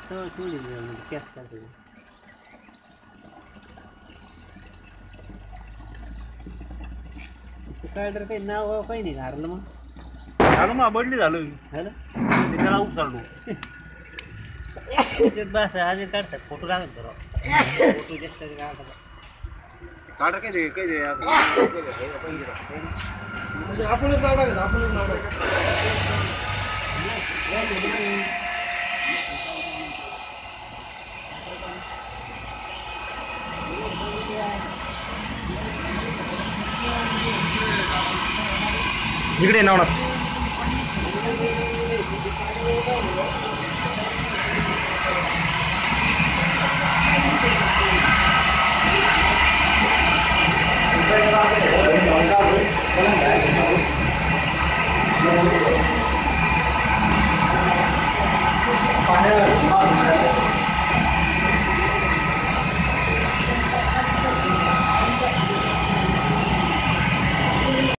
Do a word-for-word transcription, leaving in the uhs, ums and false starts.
तो सोडी म्हणजे कॅश करतो काय तर काही नाव काही नाही हारलं मग झालं मग बदली झालं झालं त्याला उपचारलो बस आज काढतात फोटो लागत जरा फोटो जास्त काढतात काढ काय दे काय दे आपणच नाव टाकायचं आपणच नाव टाकायचं इकडे नाव ना पाण्यावर